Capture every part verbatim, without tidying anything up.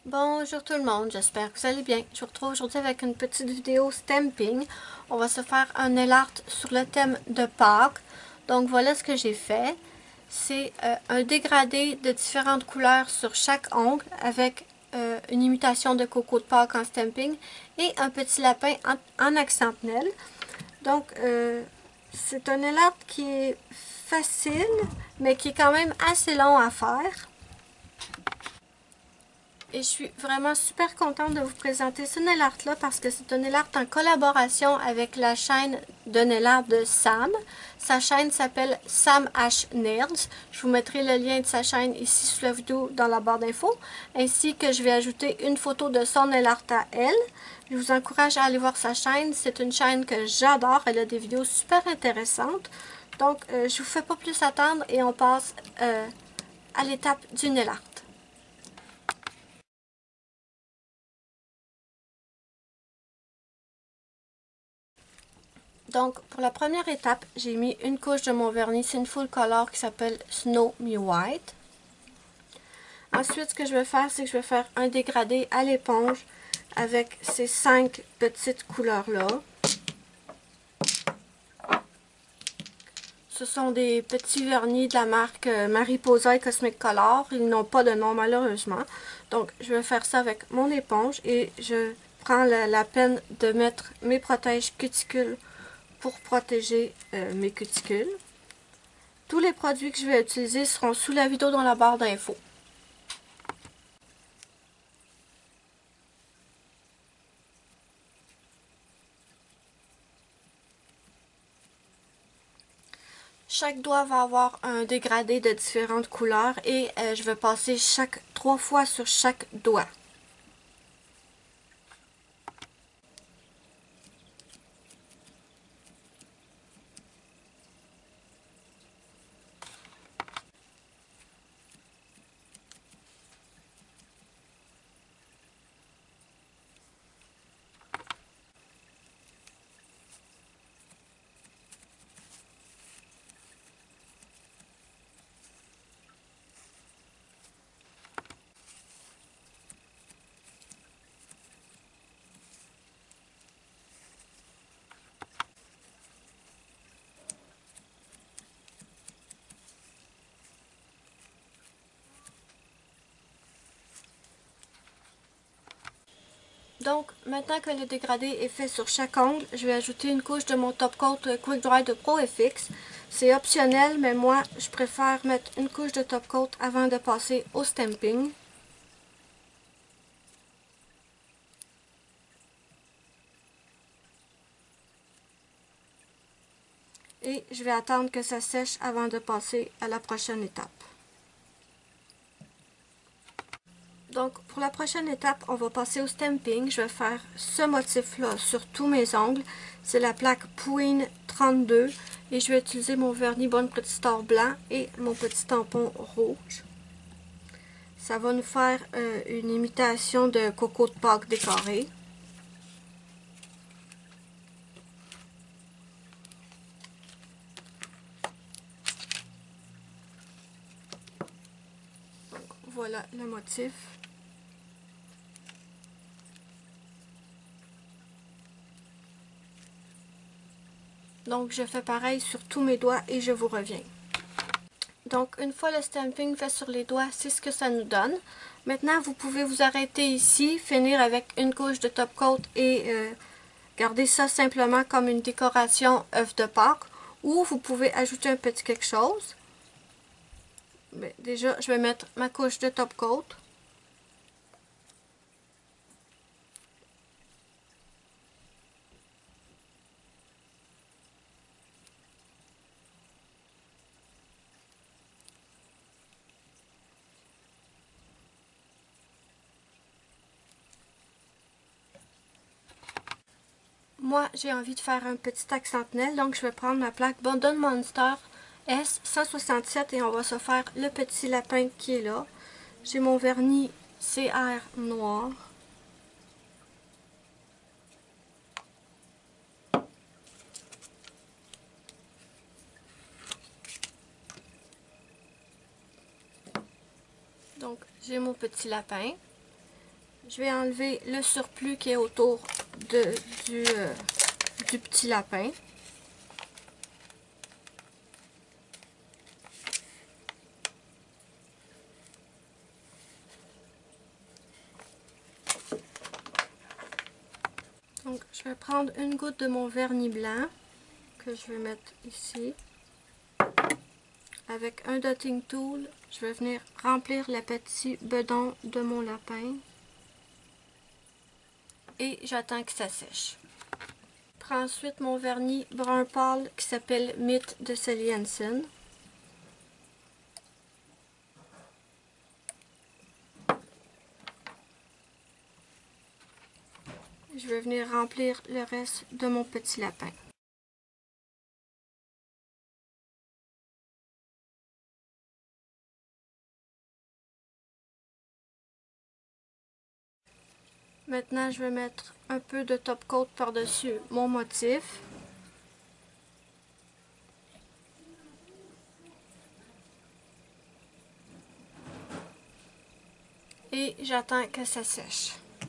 Bonjour tout le monde, j'espère que vous allez bien. Je vous retrouve aujourd'hui avec une petite vidéo stamping. On va se faire un nail art sur le thème de Pâques. Donc voilà ce que j'ai fait. C'est euh, un dégradé de différentes couleurs sur chaque ongle avec euh, une imitation de coco de Pâques en stamping et un petit lapin en, en accentuel. Donc euh, c'est un nail art qui est facile mais qui est quand même assez long à faire. Et je suis vraiment super contente de vous présenter ce nail art là parce que c'est un nail art en collaboration avec la chaîne de nail art de Sam. Sa chaîne s'appelle Sam H Nails. Je vous mettrai le lien de sa chaîne ici sous la vidéo dans la barre d'infos. Ainsi que je vais ajouter une photo de son nail art à elle. Je vous encourage à aller voir sa chaîne. C'est une chaîne que j'adore. Elle a des vidéos super intéressantes. Donc euh, je vous fais pas plus attendre et on passe euh, à l'étape du nail art. Donc, pour la première étape, j'ai mis une couche de mon vernis. C'est une full color qui s'appelle Snow Me White. Ensuite, ce que je vais faire, c'est que je vais faire un dégradé à l'éponge avec ces cinq petites couleurs-là. Ce sont des petits vernis de la marque Mariposa et Cosmic Color. Ils n'ont pas de nom malheureusement. Donc, je vais faire ça avec mon éponge et je prends la, la peine de mettre mes protèges cuticules pour protéger euh, mes cuticules. Tous les produits que je vais utiliser seront sous la vidéo dans la barre d'infos. Chaque doigt va avoir un dégradé de différentes couleurs et euh, je vais passer chaque trois fois sur chaque doigt. Donc, maintenant que le dégradé est fait sur chaque ongle, je vais ajouter une couche de mon top coat Quick Dry de Pro F X. C'est optionnel, mais moi, je préfère mettre une couche de top coat avant de passer au stamping. Et je vais attendre que ça sèche avant de passer à la prochaine étape. Donc, pour la prochaine étape, on va passer au stamping. Je vais faire ce motif-là sur tous mes ongles. C'est la plaque Pouin trente-deux. Et je vais utiliser mon vernis Bonne Petite Star blanc et mon petit tampon rouge. Ça va nous faire euh, une imitation de coco de Pâques décoré. Donc, voilà le motif. Donc, je fais pareil sur tous mes doigts et je vous reviens. Donc, une fois le stamping fait sur les doigts, c'est ce que ça nous donne. Maintenant, vous pouvez vous arrêter ici, finir avec une couche de top coat et euh, garder ça simplement comme une décoration œuf de Pâques. Ou vous pouvez ajouter un petit quelque chose. Bien, déjà, je vais mettre ma couche de top coat. Moi, j'ai envie de faire un petit accentuel, donc je vais prendre ma plaque Bondon Monster S cent soixante-sept et on va se faire le petit lapin qui est là. J'ai mon vernis C R noir. Donc, j'ai mon petit lapin. Je vais enlever le surplus qui est autour de, du, euh, du petit lapin. Donc, je vais prendre une goutte de mon vernis blanc que je vais mettre ici. Avec un dotting tool, je vais venir remplir le petit bedon de mon lapin. Et j'attends que ça sèche. Je prends ensuite mon vernis brun pâle qui s'appelle Myth de Sally Hansen. Je vais venir remplir le reste de mon petit lapin. Maintenant, je vais mettre un peu de top coat par-dessus mon motif. Et j'attends que ça sèche.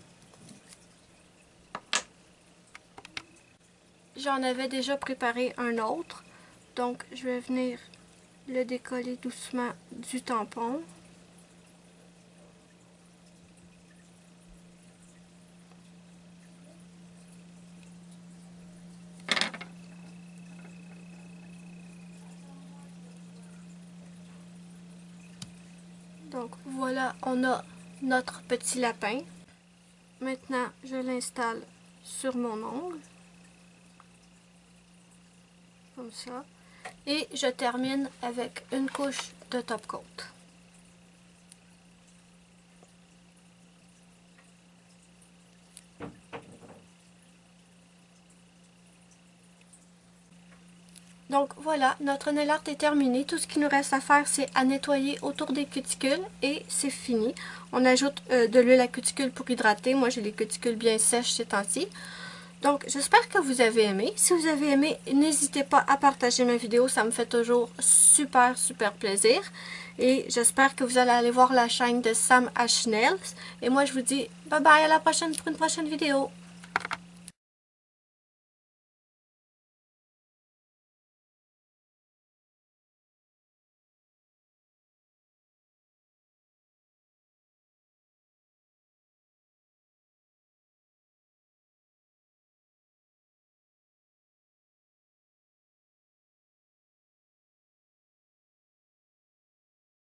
J'en avais déjà préparé un autre, donc je vais venir le décoller doucement du tampon. Donc voilà, on a notre petit lapin. Maintenant, je l'installe sur mon ongle. Comme ça. Et je termine avec une couche de top coat. Donc voilà, notre nail art est terminé. Tout ce qu'il nous reste à faire, c'est à nettoyer autour des cuticules et c'est fini. On ajoute euh, de l'huile à cuticule pour hydrater. Moi, j'ai les cuticules bien sèches ces temps-ci. Donc, j'espère que vous avez aimé. Si vous avez aimé, n'hésitez pas à partager ma vidéo. Ça me fait toujours super, super plaisir. Et j'espère que vous allez aller voir la chaîne de Sam H Nails. Et moi, je vous dis bye bye, à la prochaine pour une prochaine vidéo.